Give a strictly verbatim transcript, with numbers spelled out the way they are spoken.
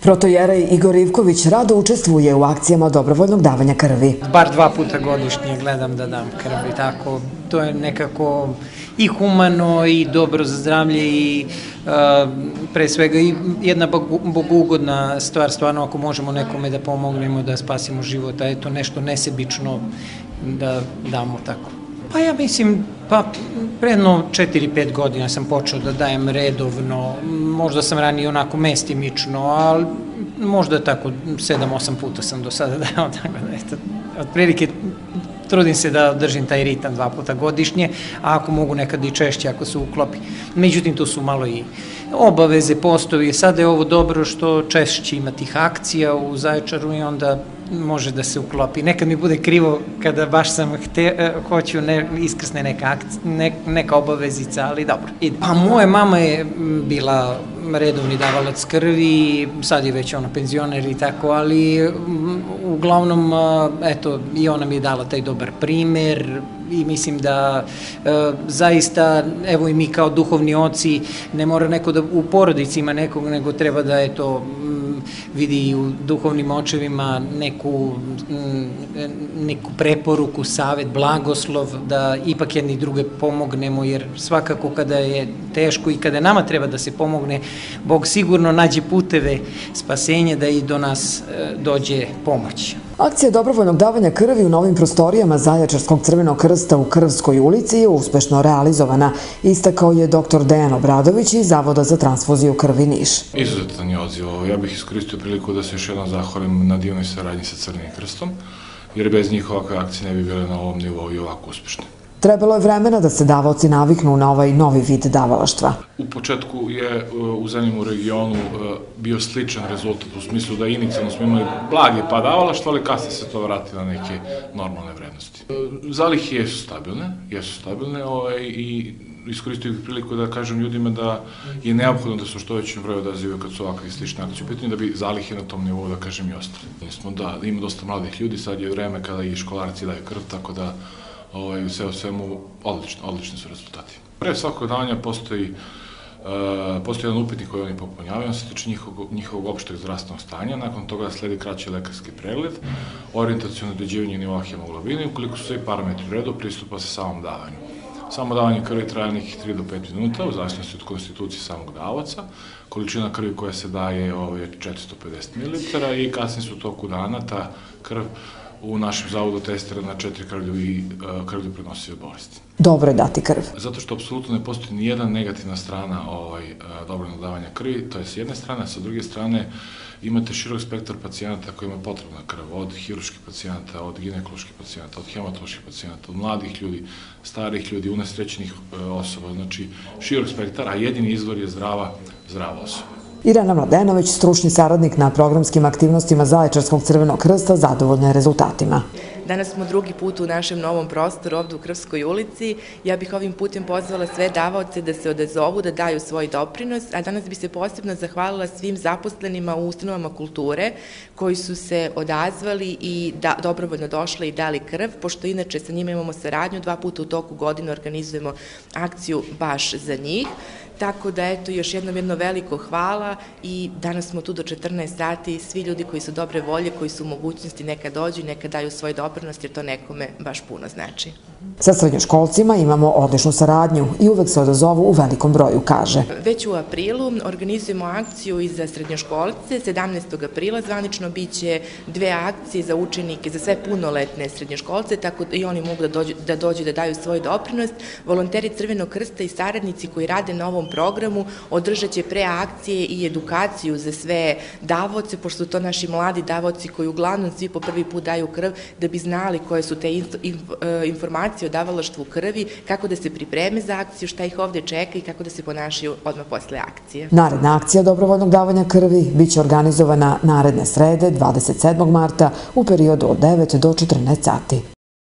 Protojerej Igor Ivković rado učestvuje u akcijama dobrovoljnog davanja krvi. Bar dva puta godišnje gledam da dam krv i tako. To je nekako i humano i dobro za zdravlje i uh, pre svega i jedna bogougodna stvar, stvarno ako možemo nekome da pomognemo da spasimo život, a eto nešto nesebično da damo tako. Pa ja mislim, pa predno četiri pet godina sam počeo da dajem redovno, možda sam ranije onako mestimično, ali možda tako sedam osam puta sam do sada dao, tako da eto, otprilike trudim se da držim taj ritam dva puta godišnje, a ako mogu nekad i češće ako se uklopi. Međutim, tu su malo i obaveze, postoji. Sada je ovo dobro što češće ima tih akcija u Zaječaru i onda može da se uklopi. Nekad mi bude krivo kada baš sam hte, hoću ne, iskrsne neka, akcija, ne, neka obavezica, ali dobro, ide. Pa moja mama je bila redovni davalac krvi, sad je već ona penzioner i tako, ali uglavnom, eto, i ona mi je dala taj dobar primer i mislim da e, zaista, evo i mi kao duhovni oci, ne mora neko da u porodici ima nekog, nego treba da, eto, vidi u duhovnim očevima neku, neku preporuku, savet, blagoslov, da ipak jedni druge pomognemo, jer svakako kada je teško i kada nama treba da se pomogne, Bog sigurno nađe puteve spasenja da i do nas dođe pomoć. Akcija dobrovoljnog davanja krvi u novim prostorijama Zaječarskog Crvenog krsta u Krvskoj ulici je uspešno realizovana, istakao je doktor Dejan Obradović iz Zavoda za transfuziju krvi Niš. Izuzetan je odziv. Ja bih iskoristio priliku da se još jednom zahvalim na divnoj saradnji sa Crvenim krstom, jer bez njih ovakve akcije ne bi bile na ovom nivou i ovako uspešne. Trebalo je vremena da se davaoci naviknu na ovaj novi vid davalaštva. U početku je u zemljama u regionu bio sličan rezultat, u smislu da inicijalno smo imali blagi pad davalaštva, ali kasnije se to vrati na neke normalne vrednosti. Zalihe jesu stabilne, jesu stabilne i iskoristio bih priliku da kažem ljudima da je neophodno da su što većem broju odazive kad su ovakve slične akcije u pitanju, da bi zalihe na tom nivou, da kažem, i ostali. Da, ima dosta mladih ljudi, sad je vreme kada i školarci daju krv, tako da u sve o svemu odlični su rezultati. Pre svakog davanja postoji postoji jedan upitnik koji oni popunjavaju, on se tiče njihovog opšteg zdravstvenog stanja, nakon toga sledi kraći lekarski pregled, orijentacijono određivanje nivoa hemoglobina i ukoliko su svi parametri u redu, pristupa se samom davanju. Samo davanje krvi traje nekih tri do pet minuta, u zavisnosti od konstitucije samog davaca. Količina krvi koja se daje je četiristo pedeset mililitara i kasnije su u toku dana ta krv u našem zavodu testira na četiri krvlju i krvlju prenosive bolesti. Dobro je dati krv. Zato što apsolutno ne postoji ni jedna negativna strana dobrovoljnog davanja krvi, to je s jedne strane, a sa druge strane imate širok spektar pacijenata kojima je potrebna krv, od hirurških pacijenata, od ginekoloških pacijenata, od hematoloških pacijenata, od mladih ljudi, starih ljudi, unesrećenih osoba, znači širok spektar, a jedini izvor je zdrava, zdrava osoba. Irena Mladenović, stručni saradnik na programskim aktivnostima Zaječarskog Crvenog krsta, zadovoljna je rezultatima. Danas smo drugi put u našem novom prostoru ovdje u Krvskoj ulici. Ja bih ovim putem pozvala sve davaoce da se odazovu, da daju svoj doprinos, a danas bi se posebno zahvalila svim zaposlenima u ustanovama kulture koji su se odazvali i dobrovoljno došli i dali krv, pošto inače sa njima imamo saradnju, dva puta u toku godine organizujemo akciju baš za njih. Tako da, eto, još jednom jedno veliko hvala i danas smo tu do četrnaest sati, svi ljudi koji su dobre volje, koji su u mogućnosti neka dođu i neka daju svoj doprinos, jer to nekome baš puno znači. Sa srednjoškolcima imamo odličnu saradnju i uvek se odazovu u velikom broju, kaže. Već u aprilu organizujemo akciju i za srednjoškolce, sedamnaestog aprila zvanično biće dve akcije za učenike, za sve punoletne srednjoškolce, tako da i oni mogu da dođu da daju svoj doprinos. Volonteri Crvenog krsta i saradnici koji rade na ovom programu održat će pre akcije i edukaciju za sve davaoce, pošto su to naši mladi davaoci koji uglavnom svi po prvi put daju krv, da bi znali koje su te informacije o davalaštvu krvi, kako da se pripreme za akciju, šta ih ovde čeka i kako da se ponašaju odmah posle akcije. Naredna akcija dobrovoljnog davanja krvi biće organizovana naredne srede, dvadeset sedmog marta, u periodu od devet do četrnaest sati.